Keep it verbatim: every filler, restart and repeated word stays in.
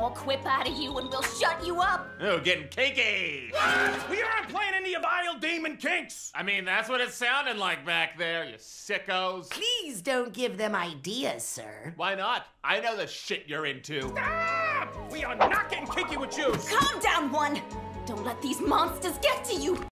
more quip out of you and we'll shut you up. Oh, getting kinky. What? We aren't playing any of Isle Demon Kinks. I mean, that's what it sounded like back there, you sickos. Please don't give them ideas, sir. Why not? I know the shit you're into. Stop! We are not getting kinky with you. Calm down, one. Don't let these monsters get to you.